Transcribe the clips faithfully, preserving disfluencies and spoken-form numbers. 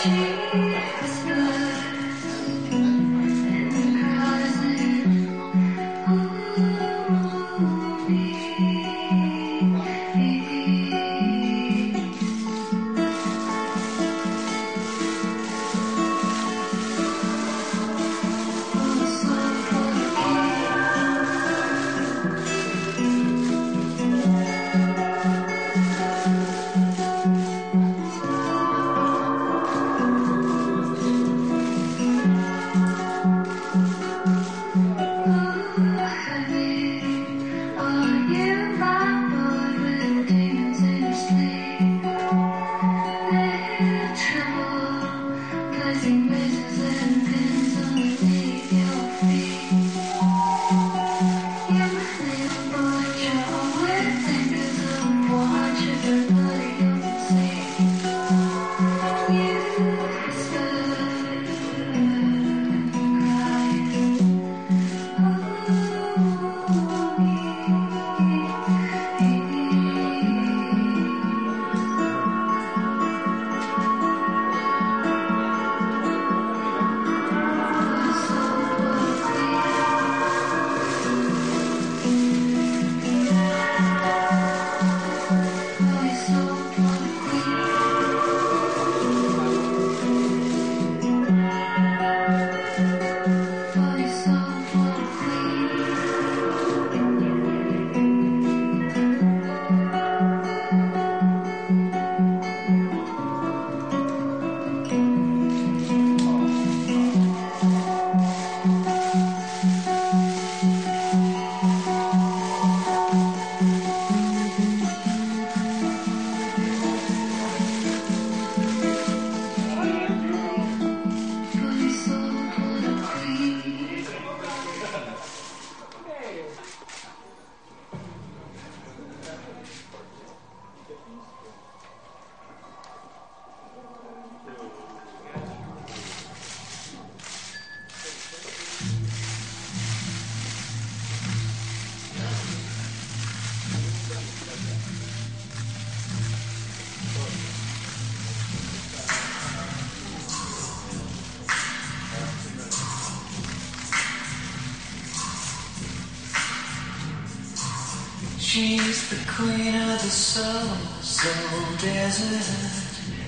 She's the queen of the soul, soul desert.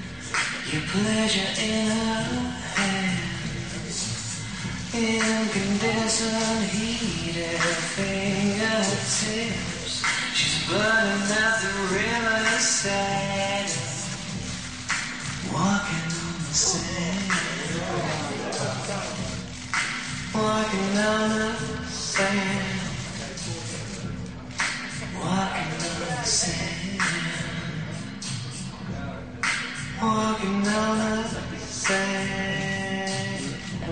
Your pleasure in her hands, incandescent heat at her fingertips. She's burning at the riverside, walking on the sand, walking on the sand. Walking on the sand, walking on the sand.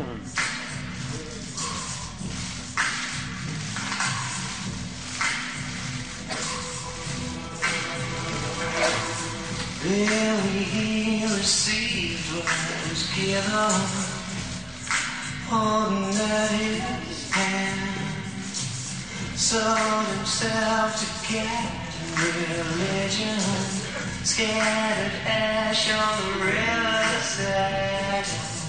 Barely he received what was given, holding at his hand. Sold himself to cat and religion, scattered ash on the riverside,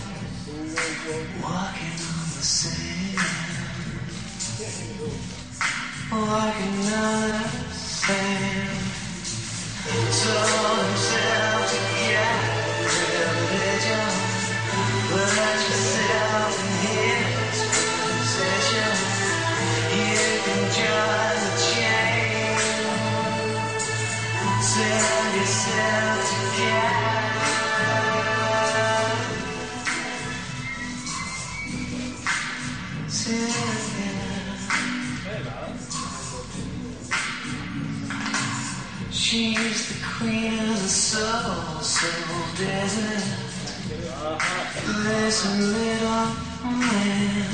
walking on the sand, walking on the sand. Sold himself to cat and religion, put yourself in his possession. You can join the chain, sell yourself to God. She's the queen of the soul, soul desert. Listen, little man,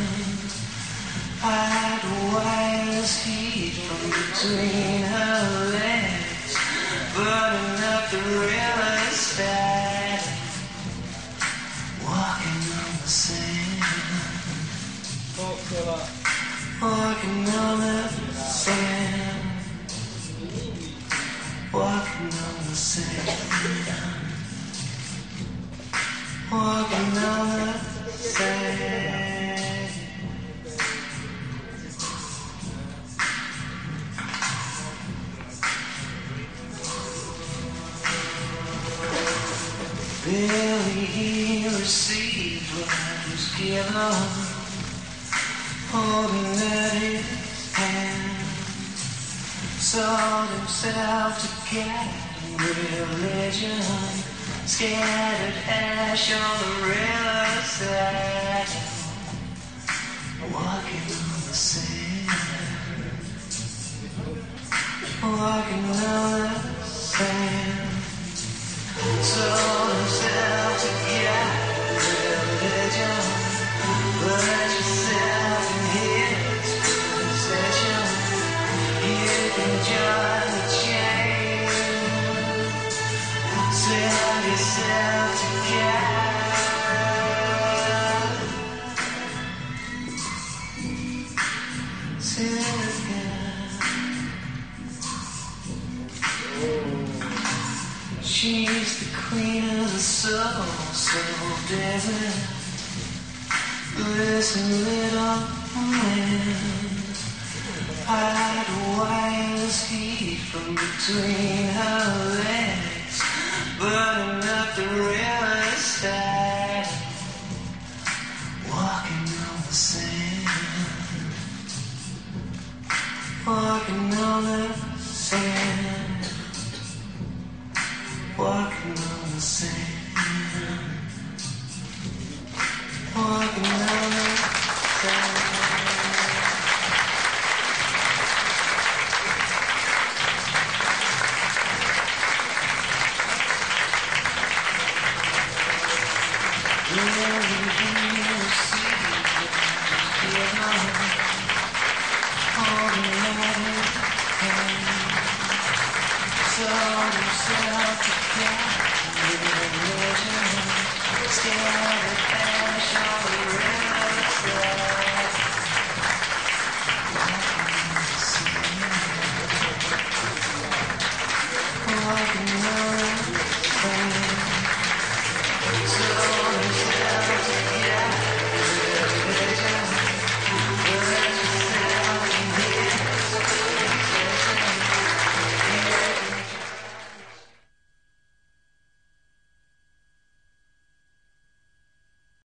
hide wires heat from between her legs, burning up the riverside, walking on the sand, walking on the sand, walking on the sand, walking on the sand. Barely he received what was given, holding at his hand, sold himself to God and religion, scattered ash on the riverside, walking on the sand, walking on the sand. Sold himself to God, religion, put yourself in his possession. You can join the chain, sell yourself to God. Sell to God. She's the queen of the soul, soul desert. Listen, little man, hide away this heat from between her legs, burning up the riverside, walking on the sand, walking on the sand, walking on the sand, walking on the sand. Sold himself to God, religion, scattered ash on the river.